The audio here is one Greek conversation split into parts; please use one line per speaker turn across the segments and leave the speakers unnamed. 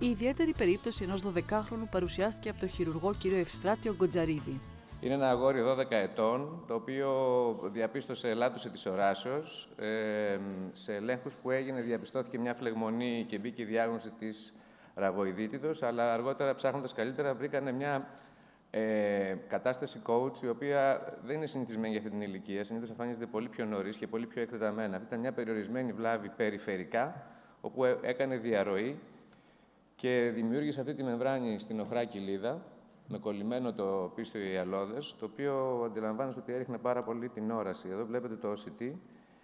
Η ιδιαίτερη περίπτωση ενός 12χρονου παρουσιάστηκε από τον χειρουργό κ. Ευστράτιο Γκοτζαρίδη.
Είναι ένα αγόρι 12 ετών, το οποίο διαπίστωσε ελάττωση της οράσεως. Σε ελέγχους που έγινε διαπιστώθηκε μια φλεγμονή και μπήκε η διάγνωση της ραγοειδίτιδος, αλλά αργότερα ψάχνοντας καλύτερα βρήκανε μια κατάσταση coach, η οποία δεν είναι συνηθισμένη για αυτή την ηλικία. Συνήθως εμφανίζεται πολύ πιο νωρίς και πολύ πιο εκτεταμένα. Αυτή ήταν μια περιορισμένη βλάβη περιφερικά, όπου έκανε διαρροή και δημιούργησε αυτή τη μεμβράνη στην οχρά κοιλίδα, με κολλημένο το πίστιο ιαλώδες, το οποίο αντιλαμβάνεστε ότι έριχνε πάρα πολύ την όραση. Εδώ βλέπετε το OCT.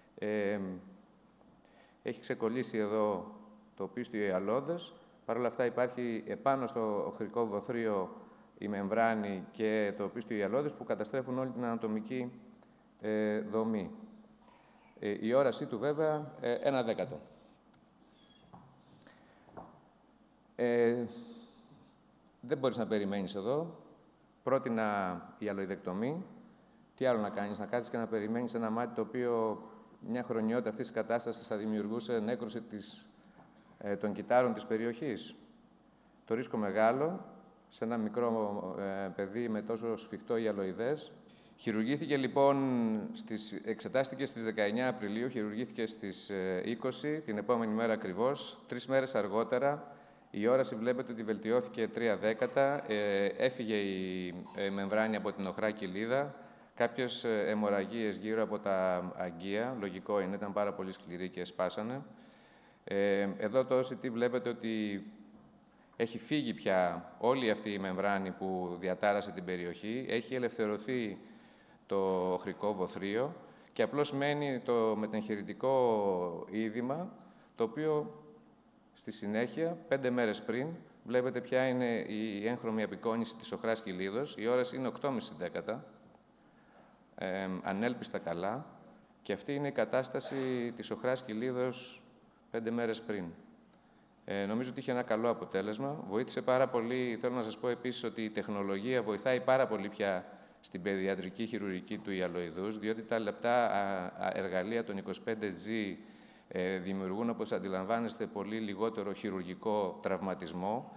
Έχει ξεκολλήσει εδώ το πίστιο ιαλώδες. Παρ' όλα αυτά υπάρχει επάνω στο οχρικό βοθρίο η μεμβράνη και το πίστιο ιαλώδες που καταστρέφουν όλη την ανατομική δομή. Η όρασή του βέβαια 1/10. Δεν μπορείς να περιμένεις εδώ. Πρότεινα η αλοειδεκτομή. Τι άλλο να κάνεις, να κάτσεις και να περιμένεις ένα μάτι το οποίο μια χρονιότητα αυτής της κατάστασης θα δημιουργούσε νέκρωση των κυττάρων της περιοχής. Το ρίσκο μεγάλο σε ένα μικρό παιδί με τόσο σφιχτό ιαλοειδές. Χειρουργήθηκε λοιπόν, εξετάστηκε στις 19 Απριλίου, χειρουργήθηκε στις 20, την επόμενη μέρα ακριβώς, 3 μέρες αργότερα. Η όραση βλέπετε ότι βελτιώθηκε 3/10, έφυγε η μεμβράνη από την οχρά κοιλίδα, κάποιες αιμορραγίες γύρω από τα αγκία, λογικό είναι, ήταν πάρα πολύ σκληροί και σπάσανε. Εδώ το OCT βλέπετε ότι έχει φύγει πια όλη αυτή η μεμβράνη που διατάρασε την περιοχή, έχει ελευθερωθεί το οχρικό βοθρίο και απλώς μένει το μετεγχειρητικό είδημα, το οποίο στη συνέχεια, 5 μέρες πριν, βλέπετε ποια είναι η έγχρωμη απεικόνηση της οχράς κοιλίδος. Η όραση είναι 8,5 ανέλπιστα καλά, και αυτή είναι η κατάσταση της οχράς κοιλίδος 5 μέρες πριν. Νομίζω ότι είχε ένα καλό αποτέλεσμα. Βοήθησε πάρα πολύ. Θέλω να σας πω επίσης ότι η τεχνολογία βοηθάει πάρα πολύ πια στην παιδιατρική χειρουργική του ιαλοειδούς, διότι τα λεπτά εργαλεία των 25G δημιουργούν, όπως αντιλαμβάνεστε, πολύ λιγότερο χειρουργικό τραυματισμό.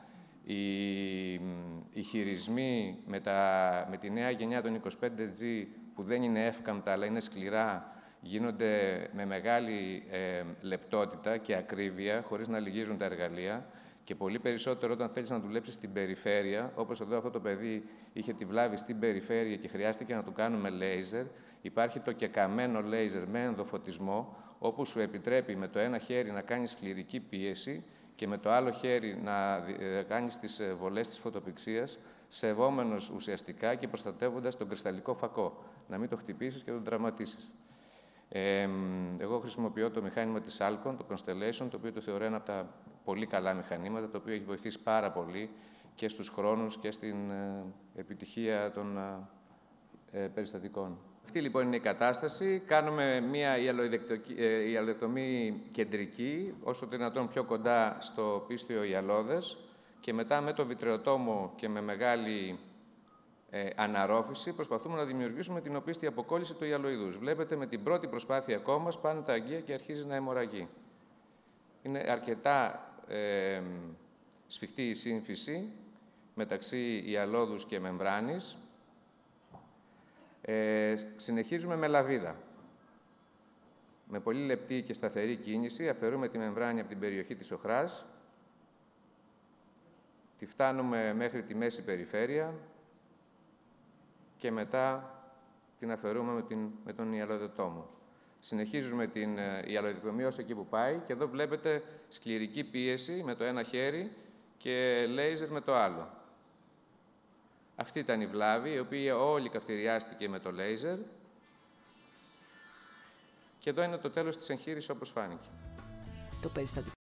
Οι χειρισμοί με τη νέα γενιά των 25G, που δεν είναι εύκαμπτα αλλά είναι σκληρά, γίνονται με μεγάλη λεπτότητα και ακρίβεια, χωρίς να λυγίζουν τα εργαλεία, και πολύ περισσότερο όταν θέλεις να δουλέψεις στην περιφέρεια, όπως εδώ αυτό το παιδί είχε τη βλάβη στην περιφέρεια και χρειάστηκε να του κάνουμε λέιζερ. Υπάρχει το κεκαμένο λέιζερ με ενδοφωτισμό, όπου σου επιτρέπει με το ένα χέρι να κάνεις σκληρική πίεση και με το άλλο χέρι να κάνεις τις βολές της φωτοπυξίας, σεβόμενος ουσιαστικά και προστατεύοντας τον κρυσταλλικό φακό, να μην το χτυπήσεις και τον τραυματίσεις. Εγώ χρησιμοποιώ το μηχάνημα της Alcon, το Constellation, το οποίο το θεωρώ ένα από τα πολύ καλά μηχανήματα, το οποίο έχει βοηθήσει πάρα πολύ και στους χρόνους και στην επιτυχία των περιστατικών. Αυτή λοιπόν είναι η κατάσταση. Κάνουμε μια ιαλοειδεκτομή κεντρική, όσο το δυνατόν πιο κοντά στο πίστιο ιαλώδες, και μετά με το βιτρεοτόμο και με μεγάλη αναρρόφηση προσπαθούμε να δημιουργήσουμε την οπίστη αποκόλληση του ιαλοειδούς. Βλέπετε, με την πρώτη προσπάθεια ακόμα σπάνε τα αγκία και αρχίζει να αιμορραγεί. Είναι αρκετά σφιχτή η σύμφυση μεταξύ ιαλώδους και μεμβράνης. Συνεχίζουμε με λαβίδα. Με πολύ λεπτή και σταθερή κίνηση αφαιρούμε τη μεμβράνη από την περιοχή της οχράς, τη φτάνουμε μέχρι τη μέση περιφέρεια και μετά την αφαιρούμε με τον ιαλοειδεκτόμο. Συνεχίζουμε την ιαλοειδεκτομή ως εκεί που πάει, και εδώ βλέπετε σκληρική πίεση με το ένα χέρι και λέιζερ με το άλλο. Αυτή ήταν η βλάβη, η οποία όλη καυτηριάστηκε με το λέιζερ. Και εδώ είναι το τέλος της εγχείρησης, όπως φάνηκε.
Το περιστατικό